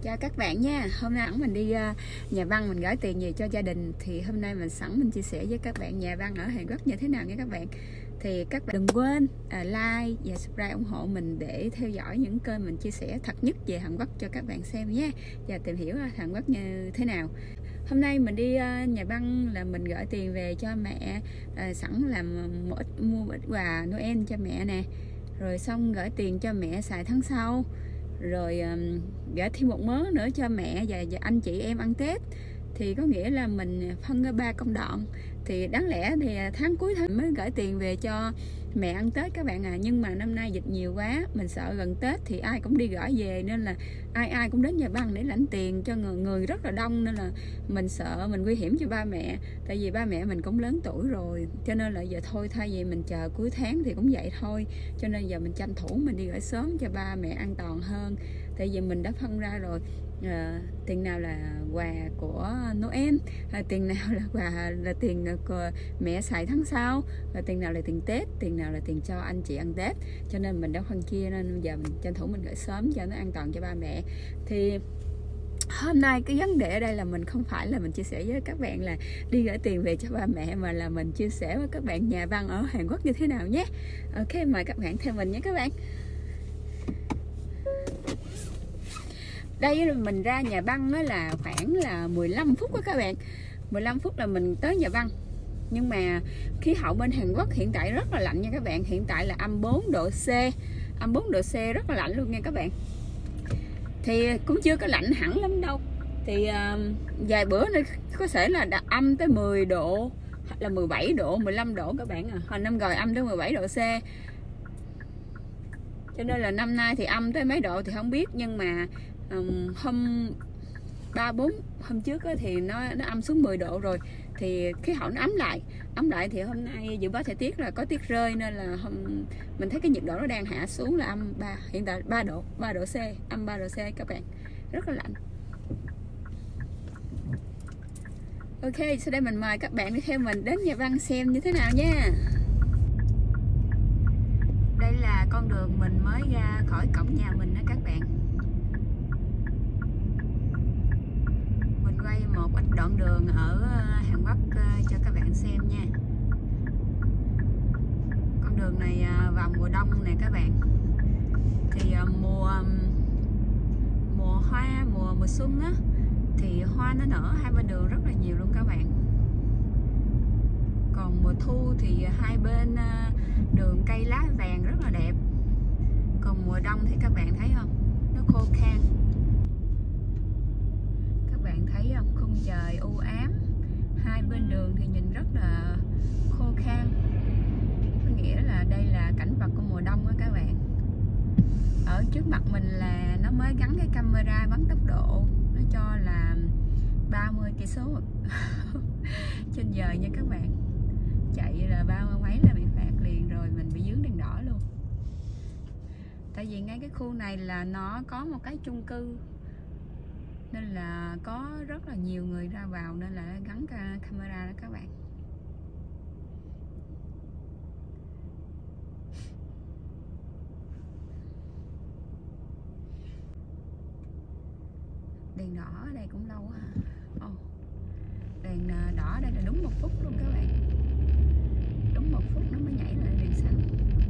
Chào các bạn nha. Hôm nay mình đi nhà băng mình gửi tiền về cho gia đình. Thì hôm nay mình chia sẻ với các bạn nhà băng ở Hàn Quốc như thế nào nha các bạn. Thì các bạn đừng quên like và subscribe ủng hộ mình để theo dõi những kênh mình chia sẻ thật nhất về Hàn Quốc cho các bạn xem nhé, và tìm hiểu Hàn Quốc như thế nào. Hôm nay mình đi nhà băng là mình gửi tiền về cho mẹ, sẵn làm mua ít quà Noel cho mẹ nè, rồi xong gửi tiền cho mẹ xài tháng sau, rồi gửi thêm một mớ nữa cho mẹ và anh chị em ăn Tết. Thì có nghĩa là mình phân ra 3 công đoạn. Thì đáng lẽ thì tháng cuối tháng mới gửi tiền về cho mẹ ăn Tết các bạn à, nhưng mà năm nay dịch nhiều quá, mình sợ gần Tết thì ai cũng đi gửi về, nên là ai cũng đến nhà băng để lãnh tiền cho người rất là đông, nên là mình sợ mình nguy hiểm cho ba mẹ. Tại vì ba mẹ mình cũng lớn tuổi rồi, cho nên là giờ thôi, thay vì mình chờ cuối tháng thì cũng vậy thôi, cho nên giờ mình tranh thủ mình đi gửi sớm cho ba mẹ an toàn hơn. Tại vì mình đã phân ra rồi, tiền nào là quà của Noel, tiền nào là quà là tiền của mẹ xài tháng sau, và tiền nào là tiền Tết, tiền nào là tiền cho anh chị ăn Tết. Cho nên mình đã phân chia, nên giờ mình tranh thủ mình gửi sớm cho nó an toàn cho ba mẹ. Thì hôm nay cái vấn đề ở đây là mình không phải là mình chia sẻ với các bạn là đi gửi tiền về cho ba mẹ, mà là mình chia sẻ với các bạn nhà băng ở Hàn Quốc như thế nào nhé. Ok, mời các bạn theo mình nhé các bạn. Đây mình ra nhà băng đó là khoảng là 15 phút đó các bạn. 15 phút là mình tới nhà băng. Nhưng mà khí hậu bên Hàn Quốc hiện tại rất là lạnh nha các bạn. Hiện tại là âm 4 độ C. Âm 4 độ C rất là lạnh luôn nha các bạn. Thì cũng chưa có lạnh hẳn lắm đâu. Thì vài bữa nữa có thể là đạt âm tới 10 độ, hoặc là 17 độ, 15 độ các bạn à. Hồi năm rồi âm tới 17 độ C. Cho nên là năm nay thì âm tới mấy độ thì không biết, nhưng mà hôm 3-4 hôm trước thì nó âm xuống 10 độ rồi, thì khí hậu nó ấm lại. Thì hôm nay dự báo thời tiết là có tuyết rơi, nên là mình thấy cái nhiệt độ nó đang hạ xuống là âm 3, hiện tại 3 độ C, âm 3 độ C các bạn, rất là lạnh. Ok, sau đây mình mời các bạn đi theo mình đến nhà băng xem như thế nào nha. Đây là con đường mình mới ra khỏi cổng nhà mình đó các bạn. Mình quay một ít đoạn đường ở Hàn Quốc cho các bạn xem nha. Con đường này vào mùa đông nè các bạn. Thì mùa hoa, mùa xuân á, thì hoa nó nở hai bên đường rất là nhiều luôn các bạn. Còn mùa thu thì hai bên đường cây lá vàng rất là đẹp. Còn mùa đông thì các bạn thấy không, nó khô khan. Các bạn thấy không, khung trời u ám, hai bên đường thì nhìn rất là khô khan. Có nghĩa là đây là cảnh vật của mùa đông á các bạn. Ở trước mặt mình là nó mới gắn cái camera bắn tốc độ, nó cho là 30 cây số trên giờ nha các bạn. Chạy là 30 mấy là bị phạt liền rồi, mình bị dướng đèn đỏ luôn. Tại vì ngay cái khu này là nó có một cái chung cư, nên là có rất là nhiều người ra vào, nên là gắn camera đó các bạn. Đèn đỏ ở đây cũng lâu á. Đèn đỏ ở đây là đúng 1 phút luôn các bạn. Đúng 1 phút nó mới nhảy lại đèn xanh.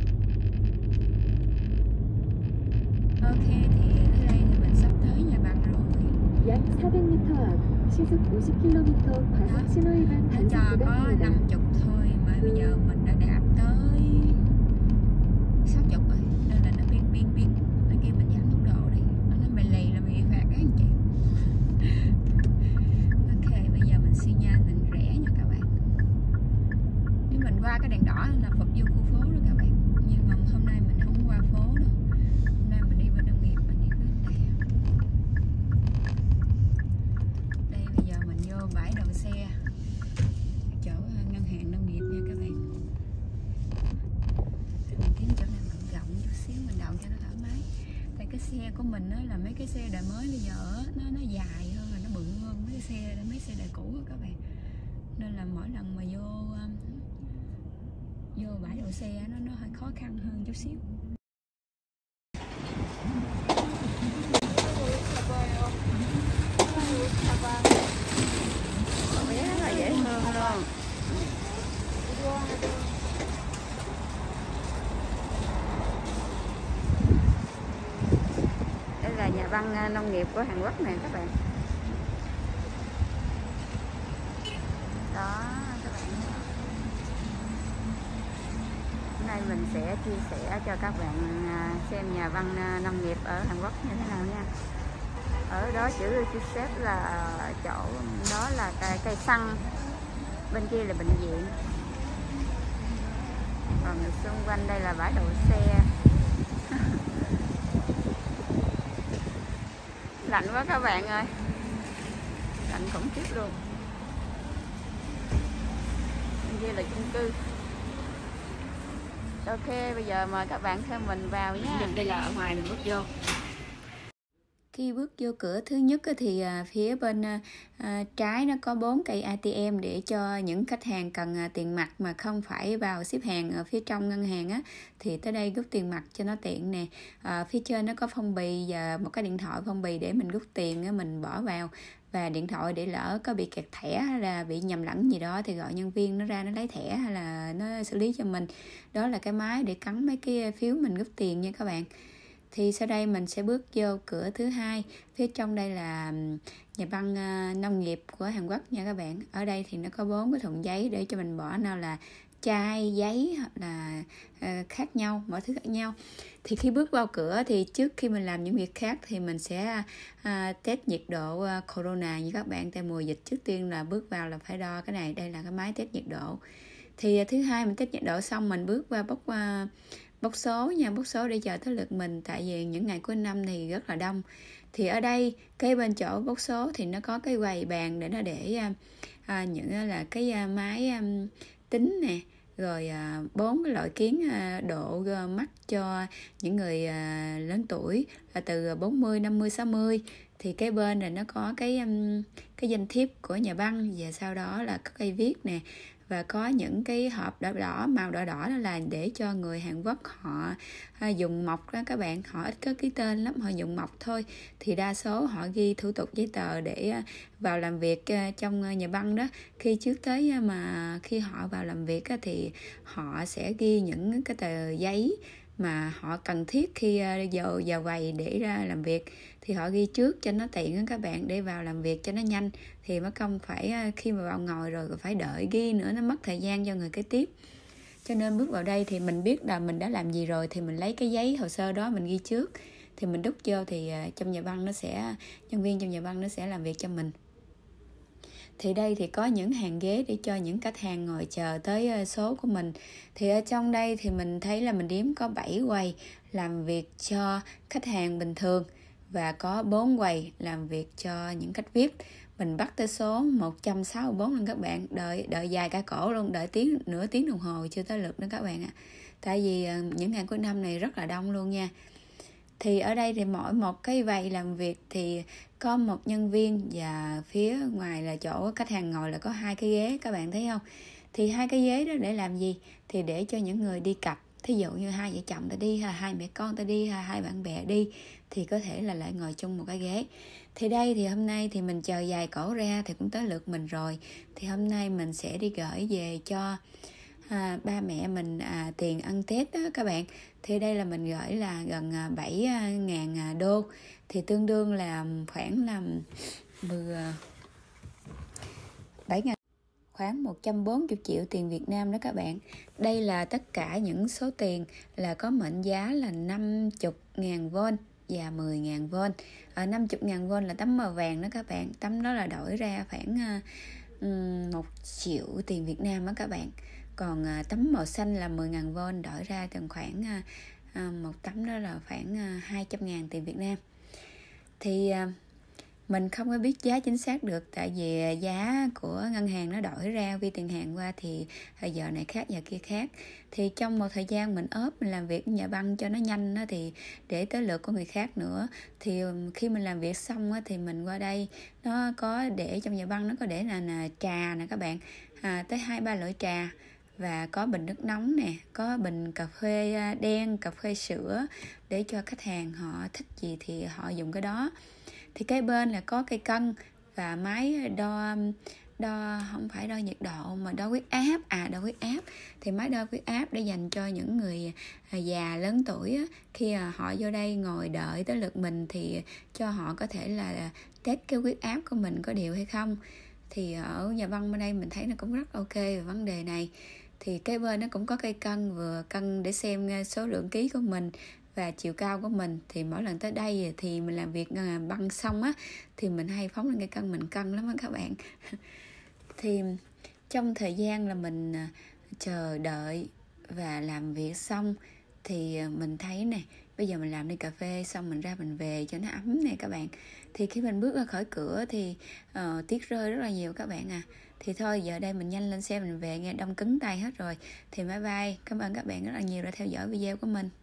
Ok, thì ở đây thì mình sắp tới nhà băng rồi. 약 400m 앞 시속 50km 과속 신호 위반 nó 단속 cho có 구간입니다. 50 thôi, mà bây giờ mình đã đạp tới 60 rồi, nên là nó biên nó kêu mình giảm tốc độ đi, nó nói mày lì là mày phạt các anh chị. Ok, bây giờ mình xi nhan, mình rẽ nha các bạn. Nếu mình qua cái đèn đỏ là phục vô khu phố đó các bạn, nhưng mà hôm nay mình không qua phố đâu. Hôm nay mình đi bên nông nghiệp, mình đi bên đây. Đây bây giờ mình vô bãi đậu xe chỗ ngân hàng nông nghiệp nha các bạn. Mình kiếm chỗ này mình rộng chút xíu, mình đậu cho nó thoải mái. Tại cái xe của mình là mấy cái xe đời mới bây giờ nó dài hơn, là nó bự hơn mấy xe đời cũ đó các bạn. Nên là mỗi lần mà vô bãi đậu xe nó hơi khó khăn hơn chút xíu. nhà băng nông nghiệp của Hàn Quốc này các bạn. Đó các bạn. Hôm nay mình sẽ chia sẻ cho các bạn xem nhà băng nông nghiệp ở Hàn Quốc như thế nào nha. Ở đó chữ xếp là chỗ đó là cây xăng, bên kia là bệnh viện, còn xung quanh đây là bãi đậu xe. Lạnh quá các bạn ơi, lạnh khủng khiếp luôn. Bên kia là chung cư. Ok, bây giờ mời các bạn theo mình vào nhé. Đây là ở ngoài mình bước vô. Khi bước vô cửa thứ nhất thì phía bên trái nó có 4 cây ATM để cho những khách hàng cần tiền mặt mà không phải vào xếp hàng ở phía trong ngân hàng á, thì tới đây rút tiền mặt cho nó tiện nè. Phía trên nó có phong bì và một cái điện thoại phong bì để mình rút tiền á, mình bỏ vào, và điện thoại để lỡ có bị kẹt thẻ hay là bị nhầm lẫn gì đó thì gọi nhân viên nó ra nó lấy thẻ hay là nó xử lý cho mình. Đó là cái máy để cắm mấy cái phiếu mình rút tiền nha các bạn. Thì sau đây mình sẽ bước vô cửa thứ hai. Phía trong đây là nhà băng nông nghiệp của Hàn Quốc nha các bạn. Ở đây thì nó có 4 cái thùng giấy để cho mình bỏ, nào là chai, giấy hoặc là khác nhau, mọi thứ khác nhau. Thì khi bước vào cửa thì trước khi mình làm những việc khác thì mình sẽ test nhiệt độ corona như các bạn. Tại mùa dịch trước tiên là bước vào là phải đo cái này. Đây là cái máy test nhiệt độ. Thì thứ hai mình test nhiệt độ xong mình bước qua bốc số nha, bốc số để chờ tới lượt mình, tại vì những ngày cuối năm thì rất là đông. Thì ở đây cái bên chỗ bốc số thì nó có cái quầy bàn để nó để những là cái máy tính nè, rồi 4 cái loại kiến độ mắt cho những người lớn tuổi là từ 40, 50, 60. Thì cái bên này nó có cái danh thiếp của nhà băng, và sau đó là có cây viết nè, và có những cái hộp đỏ đỏ, màu đỏ đỏ đó là để cho người Hàn Quốc họ dùng mộc đó các bạn. Họ ít có ký tên lắm, họ dùng mộc thôi. Thì đa số họ ghi thủ tục giấy tờ để vào làm việc trong nhà băng đó. Khi trước tới mà khi họ vào làm việc thì họ sẽ ghi những cái tờ giấy mà họ cần thiết khi vào quầy để ra làm việc, thì họ ghi trước cho nó tiện đó các bạn, để vào làm việc cho nó nhanh, thì mất công phải khi mà vào ngồi rồi phải đợi ghi nữa, nó mất thời gian cho người kế tiếp. Cho nên bước vào đây thì mình biết là mình đã làm gì rồi, thì mình lấy cái giấy hồ sơ đó mình ghi trước, thì mình đút vô, thì trong nhà băng nó sẽ, nhân viên trong nhà băng nó sẽ làm việc cho mình. Thì đây thì có những hàng ghế để cho những khách hàng ngồi chờ tới số của mình. Thì ở trong đây thì mình thấy là mình đếm có 7 quầy làm việc cho khách hàng bình thường, và có 4 quầy làm việc cho những khách VIP. Mình bắt tới số 164 luôn các bạn, đợi dài cả cổ luôn, đợi nửa tiếng đồng hồ chưa tới lượt nữa các bạn ạ. Tại vì những ngày cuối năm này rất là đông luôn nha. Thì ở đây thì mỗi một cái quầy làm việc thì có một nhân viên, và phía ngoài là chỗ khách hàng ngồi là có 2 cái ghế, các bạn thấy không? Thì 2 cái ghế đó để làm gì? Thì để cho những người đi cặp, thí dụ như 2 vợ chồng ta đi, 2 mẹ con ta đi, 2 bạn bè đi, thì có thể là lại ngồi chung một cái ghế. Thì đây thì hôm nay thì mình chờ dài cổ ra thì cũng tới lượt mình rồi. Thì hôm nay mình sẽ đi gửi về cho ba mẹ mình tiền ăn Tết đó các bạn. Thì đây là mình gửi là gần 7.000 đô, thì tương đương là khoảng là 7.000, khoảng 140 triệu tiền Việt Nam đó các bạn. Đây là tất cả những số tiền là có mệnh giá là 50.000 won và 10.000 won. Ở 50.000 won là tấm màu vàng đó các bạn. Tấm đó là đổi ra khoảng 1 triệu tiền Việt Nam đó các bạn. Còn tấm màu xanh là 10.000 won, đổi ra tầm khoảng một tấm đó là khoảng 200.000 tiền Việt Nam. Thì mình không có biết giá chính xác được, tại vì giá của ngân hàng nó đổi ra vì tiền hàng qua, thì giờ này khác giờ kia khác. Thì trong một thời gian mình mình làm việc nhà băng cho nó nhanh đó, thì để tới lượt của người khác nữa. Thì khi mình làm việc xong thì mình qua đây, nó có để trong nhà băng nó có để là trà nè các bạn, tới 2-3 loại trà, và có bình nước nóng nè, có bình cà phê đen, cà phê sữa, để cho khách hàng họ thích gì thì họ dùng cái đó. Thì cái bên là có cây cân và máy đo, không phải đo nhiệt độ mà đo huyết áp. Đo huyết áp thì máy đo huyết áp để dành cho những người già lớn tuổi á, khi họ vô đây ngồi đợi tới lượt mình thì cho họ có thể là test cái huyết áp của mình có đều hay không. Thì ở nhà văn bên đây mình thấy nó cũng rất ok về vấn đề này. Thì cái bên nó cũng có cây cân, vừa cân để xem số lượng ký của mình và chiều cao của mình. Thì mỗi lần tới đây thì mình làm việc băng xong á thì mình hay phóng lên cây cân mình cân lắm á các bạn. Thì trong thời gian là mình chờ đợi và làm việc xong thì mình thấy nè, bây giờ mình làm ly cà phê xong mình ra mình về cho nó ấm nè các bạn. Thì khi mình bước ra khỏi cửa thì tuyết rơi rất là nhiều các bạn à. Thì thôi giờ đây mình nhanh lên xe mình về, nghe đông cứng tay hết rồi. Thì bye bye, cảm ơn các bạn rất là nhiều đã theo dõi video của mình.